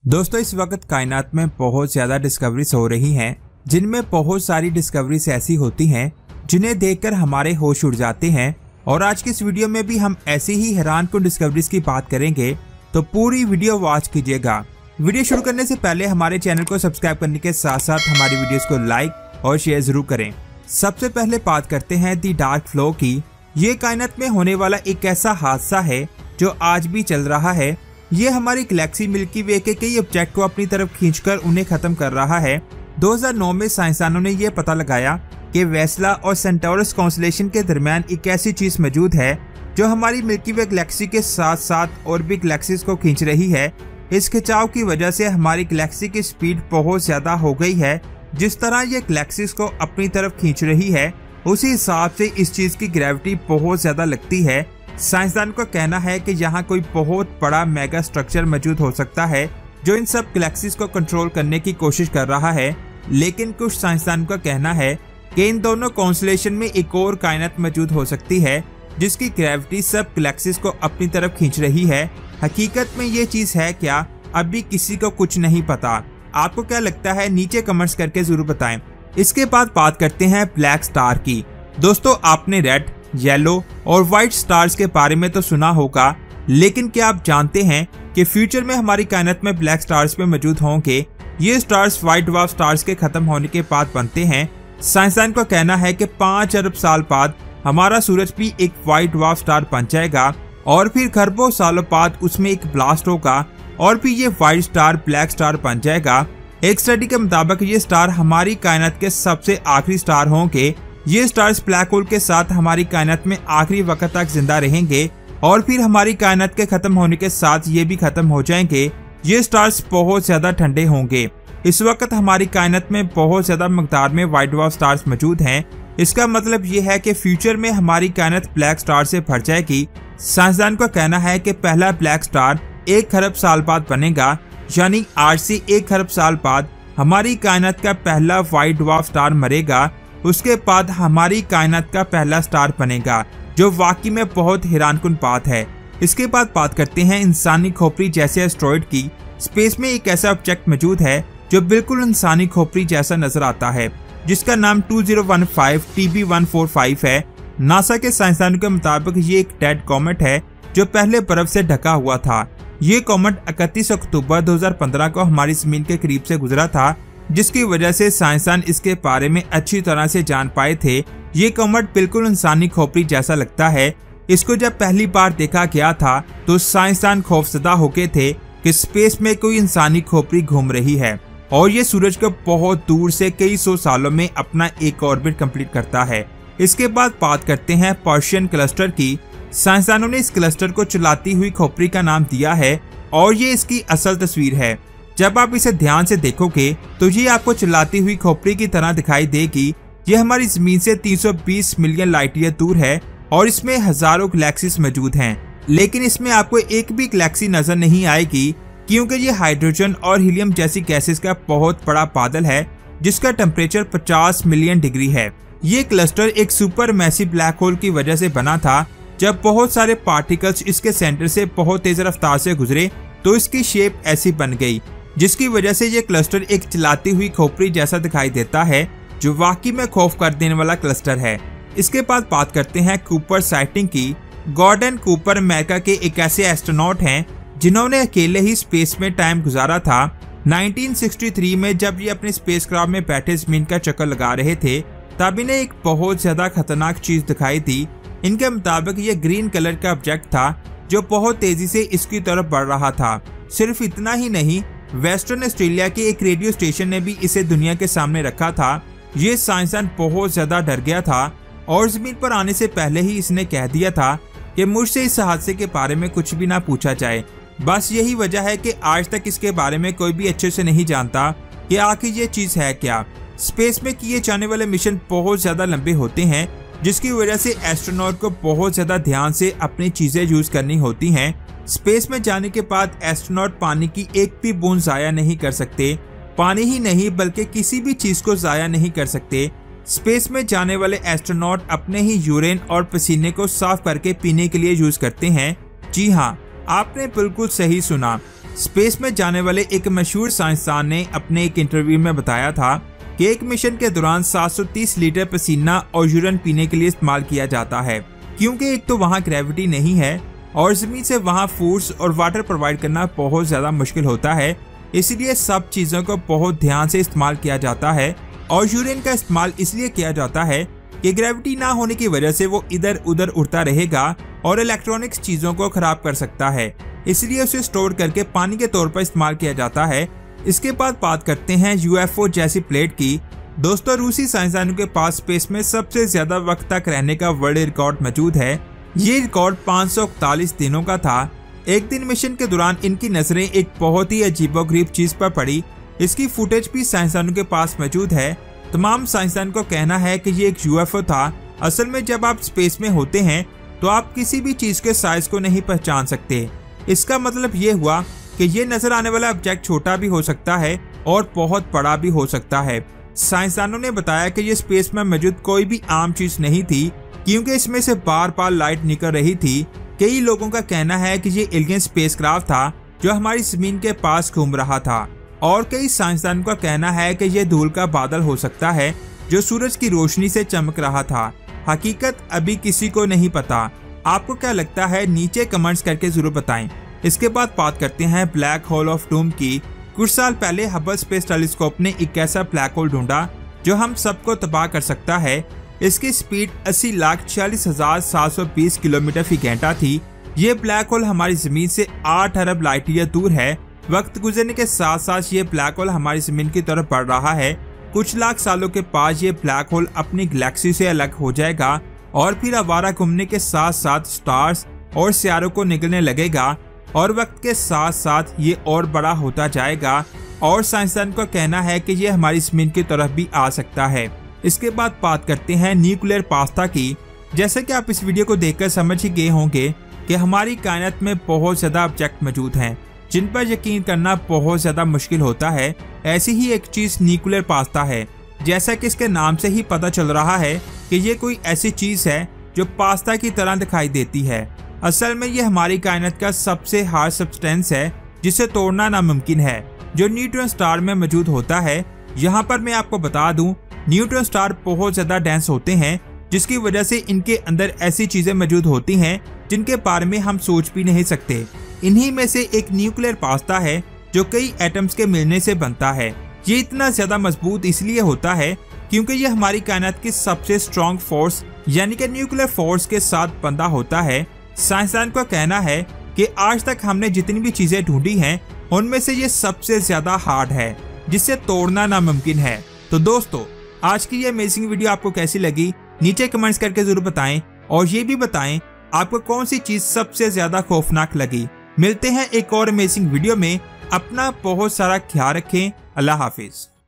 दोस्तों इस वक्त कायनात में बहुत ज्यादा डिस्कवरीज हो रही हैं, जिनमें बहुत सारी डिस्कवरीज ऐसी होती हैं जिन्हें देखकर हमारे होश उड़ जाते हैं। और आज की इस वीडियो में भी हम ऐसी ही हैरानकुन डिस्कवरीज की बात करेंगे, तो पूरी वीडियो वॉच कीजिएगा। वीडियो शुरू करने से पहले हमारे चैनल को सब्सक्राइब करने के साथ साथ हमारी वीडियोस को लाइक और शेयर जरूर करें। सबसे पहले बात करते हैं दी डार्क फ्लो की। ये कायनात में होने वाला एक ऐसा हादसा है जो आज भी चल रहा है। ये हमारी गैलेक्सी मिल्की वे के कई ऑब्जेक्ट को अपनी तरफ खींचकर उन्हें खत्म कर रहा है। 2009 में साइंसदानों ने यह पता लगाया कि वेस्ला और सेंटोरस कॉन्स्टेलेशन के दरमियान एक ऐसी चीज मौजूद है जो हमारी मिल्की वे गैलेक्सी के साथ साथ और भी गैलेक्सीज को खींच रही है। इस खिंचाव की वजह से हमारी गैलेक्सी की स्पीड बहुत ज्यादा हो गई है। जिस तरह ये गैलेक्सीज को अपनी तरफ खींच रही है, उसी हिसाब से इस चीज की ग्रेविटी बहुत ज्यादा लगती है। साइंसदान का कहना है कि यहाँ कोई बहुत बड़ा मेगा स्ट्रक्चर मौजूद हो सकता है जो इन सब गैलेक्सीज को कंट्रोल करने की कोशिश कर रहा है। लेकिन कुछ साइंसदान का कहना है कि इन दोनों कॉन्स्टेलेशन में एक और कायनात मौजूद हो सकती है जिसकी ग्रेविटी सब गैलेक्सीज को अपनी तरफ खींच रही है। हकीकत में ये चीज है क्या, अभी किसी को कुछ नहीं पता। आपको क्या लगता है, नीचे कमेंट्स करके जरूर बताएं। इसके बाद बात करते हैं ब्लैक स्टार की। दोस्तों आपने रेड, येलो और व्हाइट स्टार्स के बारे में तो सुना होगा, लेकिन क्या आप जानते हैं कि फ्यूचर में हमारी कायनात में ब्लैक स्टार्स में मौजूद होंगे। ये स्टार्स व्हाइट ड्वार्फ स्टार्स के खत्म होने के बाद बनते हैं। साइंसदान का कहना है कि 5 अरब साल बाद हमारा सूरज भी एक व्हाइट ड्वार्फ स्टार बन जाएगा और फिर खरबों सालों बाद उसमें एक ब्लास्ट होगा और फिर ये व्हाइट स्टार ब्लैक स्टार बन जाएगा। एक स्टडी के मुताबिक ये स्टार हमारी कायनात के सबसे आखिरी स्टार होंगे। ये स्टार्स ब्लैक होल के साथ हमारी कायनात में आखिरी वक्त तक जिंदा रहेंगे और फिर हमारी कायनात के खत्म होने के साथ ये भी खत्म हो जाएंगे। ये स्टार्स बहुत ज्यादा ठंडे होंगे। इस वक्त हमारी कायनात में बहुत ज्यादा मकदार में व्हाइट ड्वार्फ स्टार्स मौजूद हैं। इसका मतलब ये है कि फ्यूचर में हमारी कायनात ब्लैक स्टार से भर जाएगी। साइंसदान का कहना है कि पहला ब्लैक स्टार 1 खरब साल बाद बनेगा, यानी आज से 1 खरब साल बाद हमारी कायनात का पहला व्हाइट ड्वार्फ स्टार मरेगा। उसके बाद हमारी कायनात का पहला स्टार बनेगा, जो वाकई में बहुत हैरानकुन बात है। इसके बाद बात करते हैं इंसानी खोपड़ी जैसे एस्ट्रॉइड की। स्पेस में एक ऐसा ऑब्जेक्ट मौजूद है जो बिल्कुल इंसानी खोपड़ी जैसा नजर आता है, जिसका नाम 2015 TB145 है। नासा के साइंसदानों के मुताबिक ये एक डेड कॉमेट है जो पहले बर्फ से ढका हुआ था। ये कॉमेट 31 अक्टूबर 2015 को हमारी जमीन के करीब से गुजरा था, जिसकी वजह से साइंसदान इसके बारे में अच्छी तरह से जान पाए थे। ये कॉमेट बिल्कुल इंसानी खोपड़ी जैसा लगता है। इसको जब पहली बार देखा गया था तो साइंसदान खौफजदा हो गए थे कि स्पेस में कोई इंसानी खोपड़ी घूम रही है और ये सूरज को बहुत दूर से कई सौ सालों में अपना एक ऑर्बिट कंप्लीट करता है। इसके बाद बात करते हैं पर्शियन क्लस्टर की। साइंसदानों ने इस क्लस्टर को चलाती हुई खोपड़ी का नाम दिया है और ये इसकी असल तस्वीर है। जब आप इसे ध्यान से देखोगे तो ये आपको चलाती हुई खोपड़ी की तरह दिखाई देगी। ये हमारी जमीन से 320 मिलियन लाइट ईयर दूर है और इसमें हजारों गैलेक्सीज मौजूद हैं। लेकिन इसमें आपको एक भी गैलेक्सी नजर नहीं आएगी, क्योंकि ये हाइड्रोजन और हीलियम जैसी गैसेस का बहुत बड़ा बादल है जिसका टेम्परेचर 50 मिलियन डिग्री है। ये क्लस्टर एक सुपर मैसिव ब्लैक होल की वजह से बना था। जब बहुत सारे पार्टिकल्स इसके सेंटर से बहुत तेज रफ्तार से गुजरे तो इसकी शेप ऐसी बन गई, जिसकी वजह से ये क्लस्टर एक चलाती हुई खोपड़ी जैसा दिखाई देता है, जो वाकई में खौफ कर देने वाला क्लस्टर है। इसके बाद बात करते हैं कूपर साइटिंग की। गॉर्डन कूपर अमेरिका के एक ऐसे एस्ट्रोनॉट हैं जिन्होंने अकेले ही स्पेस में टाइम गुजारा था। 1963 में जब ये अपने स्पेसक्राफ्ट में बैठे जमीन का चक्कर लगा रहे थे, तब इन्हें एक बहुत ज्यादा खतरनाक चीज दिखाई दी। इनके मुताबिक ये ग्रीन कलर का ऑब्जेक्ट था जो बहुत तेजी से इसकी तरफ बढ़ रहा था। सिर्फ इतना ही नहीं, वेस्टर्न ऑस्ट्रेलिया के एक रेडियो स्टेशन ने भी इसे दुनिया के सामने रखा था। ये साइंसदान बहुत ज्यादा डर गया था और जमीन पर आने से पहले ही इसने कह दिया था कि मुझसे इस हादसे के बारे में कुछ भी ना पूछा जाए। बस यही वजह है कि आज तक इसके बारे में कोई भी अच्छे से नहीं जानता कि आखिर ये चीज है क्या। स्पेस में किए जाने वाले मिशन बहुत ज्यादा लंबे होते हैं, जिसकी वजह से एस्ट्रोनॉट को बहुत ज्यादा ध्यान से अपनी चीजें यूज करनी होती हैं। स्पेस में जाने के बाद एस्ट्रोनॉट पानी की एक भी बूंद जाया नहीं कर सकते। पानी ही नहीं बल्कि किसी भी चीज को जाया नहीं कर सकते। स्पेस में जाने वाले एस्ट्रोनॉट अपने ही यूरिन और पसीने को साफ करके पीने के लिए यूज करते हैं। जी हाँ, आपने बिल्कुल सही सुना। स्पेस में जाने वाले एक मशहूर साइंसदान ने अपने एक इंटरव्यू में बताया था कि एक मिशन के दौरान 730 लीटर पसीना और यूरिन पीने के लिए इस्तेमाल किया जाता है, क्योंकि एक तो वहाँ ग्रेविटी नहीं है और जमीन से वहाँ फूड्स और वाटर प्रोवाइड करना बहुत ज्यादा मुश्किल होता है। इसलिए सब चीजों को बहुत ध्यान से इस्तेमाल किया जाता है और यूरिन का इस्तेमाल इसलिए किया जाता है कि ग्रेविटी ना होने की वजह से वो इधर उधर उड़ता रहेगा और इलेक्ट्रॉनिक्स चीजों को खराब कर सकता है, इसलिए उसे स्टोर करके पानी के तौर पर इस्तेमाल किया जाता है। इसके बाद बात करते हैं यूएफओ जैसी प्लेट की। दोस्तों, रूसी साइंसदानों के पास स्पेस में सबसे ज्यादा वक्त तक रहने का वर्ल्ड रिकॉर्ड मौजूद है। ये रिकॉर्ड 541 दिनों का था। एक दिन मिशन के दौरान इनकी नजरें एक बहुत ही अजीबोगरीब चीज पर पड़ी। इसकी फुटेज भी साइंसदानों के पास मौजूद है। तमाम साइंसदान को कहना है कि ये एक यूएफओ था। असल में जब आप स्पेस में होते हैं तो आप किसी भी चीज के साइज को नहीं पहचान सकते। इसका मतलब ये हुआ कि ये नजर आने वाला ऑब्जेक्ट छोटा भी हो सकता है और बहुत बड़ा भी हो सकता है। साइंसदानों ने बताया कि ये स्पेस में मौजूद कोई भी आम चीज नहीं थी, क्योंकि इसमें से बार बार लाइट निकल रही थी। कई लोगों का कहना है कि ये एलियन स्पेसक्राफ्ट था जो हमारी जमीन के पास घूम रहा था, और कई साइंसदानों का कहना है कि यह धूल का बादल हो सकता है जो सूरज की रोशनी से चमक रहा था। हकीकत अभी किसी को नहीं पता। आपको क्या लगता है? नीचे कमेंट्स करके जरूर बताएं। इसके बाद बात करते हैं ब्लैक होल ऑफ डूम की। कुछ साल पहले हबल स्पेस टेलीस्कोप ने एक ऐसा ब्लैक होल ढूंढा जो हम सबको तबाह कर सकता है। इसकी स्पीड 80,40,720 किलोमीटर फी घंटा थी। ये ब्लैक होल हमारी जमीन से 8 अरब लाइट ईयर दूर है। वक्त गुजरने के साथ साथ ये ब्लैक होल हमारी जमीन की तरफ बढ़ रहा है। कुछ लाख सालों के बाद ये ब्लैक होल अपनी गैलेक्सी से अलग हो जाएगा और फिर आवारा घूमने के साथ साथ स्टार्स और सितारों को निकलने लगेगा, और वक्त के साथ साथ ये और बड़ा होता जाएगा। और साइंसदान का कहना है कि ये हमारी जमीन की तरफ भी आ सकता है। इसके बाद बात करते हैं न्यूक्लियर पास्ता की। जैसे कि आप इस वीडियो को देखकर समझ ही गए होंगे कि हमारी कायनात में बहुत ज्यादा ऑब्जेक्ट मौजूद हैं जिन पर यकीन करना बहुत ज्यादा मुश्किल होता है। ऐसी ही एक चीज न्यूक्लियर पास्ता है। जैसा कि इसके नाम से ही पता चल रहा है कि ये कोई ऐसी चीज है जो पास्ता की तरह दिखाई देती है। असल में ये हमारी कायनात का सबसे हार्ड सब्सटेंस है जिसे तोड़ना नामुमकिन है, जो न्यूट्रॉन स्टार में मौजूद होता है। यहाँ पर मैं आपको बता दूं, न्यूट्रॉन स्टार बहुत ज्यादा डेंस होते हैं, जिसकी वजह से इनके अंदर ऐसी चीजें मौजूद होती हैं जिनके बारे में हम सोच भी नहीं सकते। इन्हीं में से एक न्यूक्लियर पास्ता है जो कई एटम्स के मिलने से बनता है। ये इतना ज्यादा मजबूत इसलिए होता है क्योंकि ये हमारी कायनात की सबसे स्ट्रॉन्ग फोर्स यानी कि न्यूक्लियर फोर्स के साथ बंधा होता है। साइंसदान का कहना है कि आज तक हमने जितनी भी चीजें ढूंढी हैं उनमें से ये सबसे ज्यादा हार्ड है, जिसे तोड़ना नामुमकिन है। तो दोस्तों, आज की ये अमेजिंग वीडियो आपको कैसी लगी? नीचे कमेंट्स करके जरूर बताएं, और ये भी बताएं आपको कौन सी चीज सबसे ज्यादा खौफनाक लगी। मिलते हैं एक और अमेजिंग वीडियो में। अपना बहुत सारा ख्याल रखें। अल्लाह हाफिज।